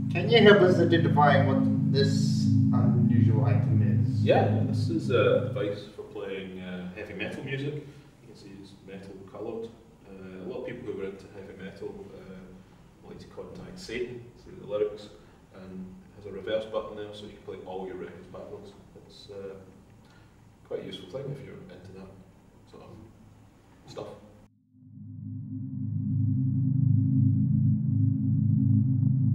Can you help us identify what this unusual item is? Yeah, this is a device for playing heavy metal music. You can see it's metal coloured. A lot of people who are into heavy metal like to contact Satan through the lyrics, and it has a reverse button there so you can play all your records backwards. It's quite a useful thing if you're into that.